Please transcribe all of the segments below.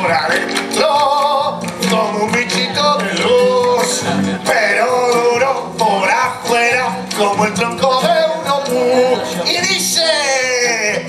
por adentro como un bichito de luz, pero duro por afuera como el tronco de un omú. Y dice...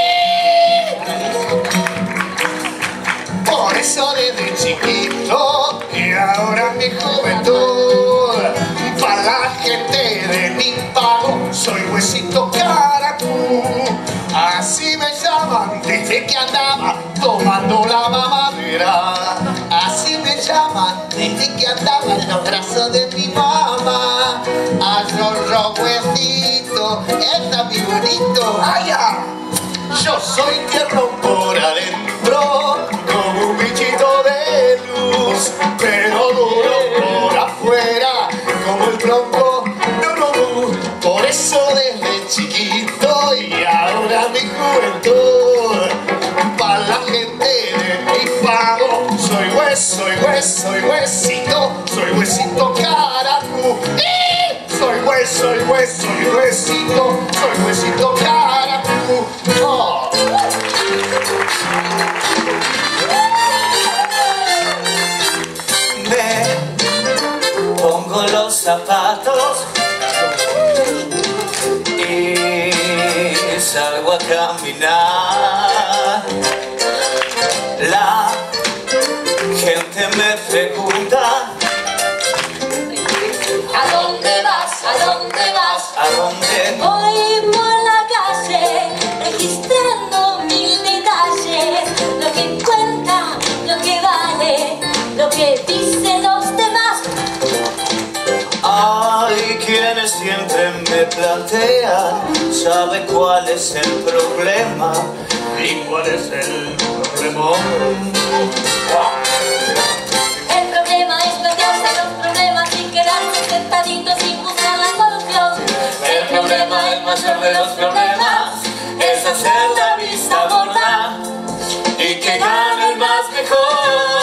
Por eso desde chiquito y ahora mi juventud, para la gente de mi pago soy Huesito Caracú. Así me llaman desde que andaba tomando la mamadera. Así me llaman desde que andaba en los brazos de mi mamá. Arroyo Huesito, está muy bonito. ¡Ay! Yo soy tierno por adentro como un bichito de luz, pero duro por afuera como el tronco de un omú. Por eso desde chiquito y ahora mi juventud, para la gente de mi pago soy huesito, soy Huesito Caracú. Soy Huesito Caracú. Oh. Me pongo los zapatos y salgo a caminar. La gente me pregunta: ¿a dónde vas? ¿A dónde vas? ¿a dónde? Voy por la calle, registrando mil detalles. Lo que cuenta, lo que vale, lo que dicen los demás. Hay quienes siempre me plantean: ¿sabe cuál es el problema? ¿Y cuál es el problema? El problema es plantearse los problemas sin quedarse sentaditos sin buscar la solución. El problema, el mayor de los problemas, es hacer la vista gorda y que gane el más mejor.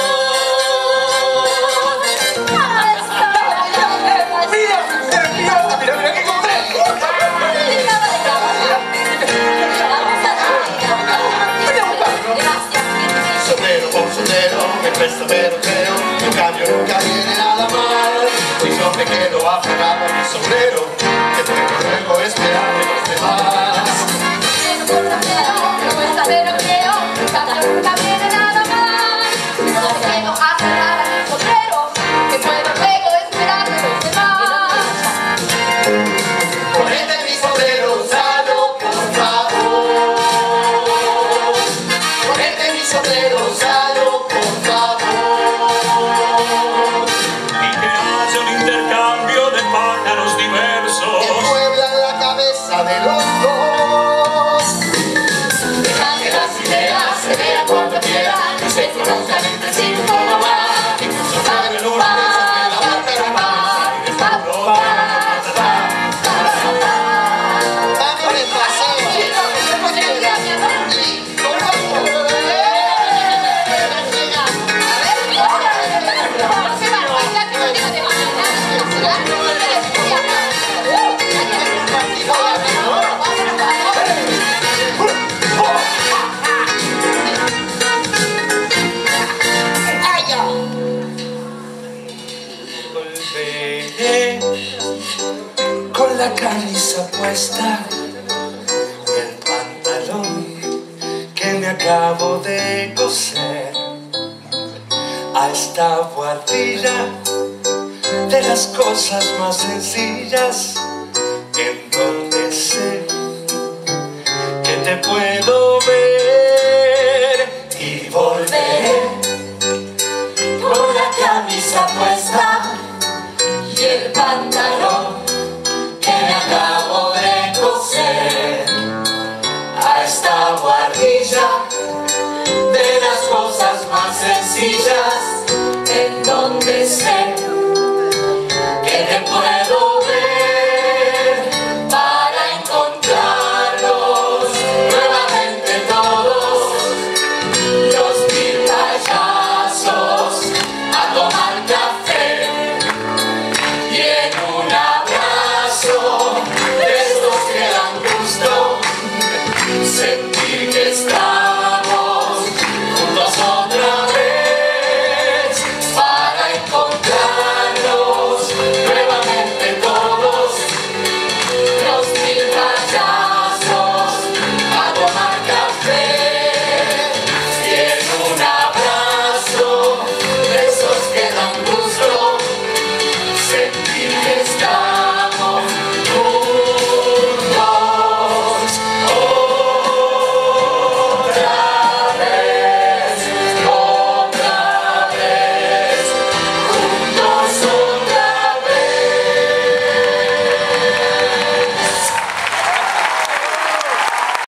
Mira que encontré. Sombrero por sombrero, me cuesta pero creo, en cambio nunca viene nada mal. Y yo me quedo aferrado a mi sombrero, que tengo luego esperar de los demás. Me cuesta pero creo, en cambio nunca viene nada mal. No tengo aferrar a mi sombrero, que puedo luego esperar de los demás. Ponete mi sombrero usado, por favor. Ponete mi sombrero usado, por favor. Y que haya un intercambio de pájaros diversos Que mueblan la cabeza de los dos. Deja que las ideas se vean cuando quieran y se conozcan entre sí un poco más. Incluso saben los besos que la boca de más y después vamos de paseo. Volveré con la camisa puesta y el pantalón que me acabo de coser a esta guardilla de las cosas más sencillas, en donde sé que te puedo ver.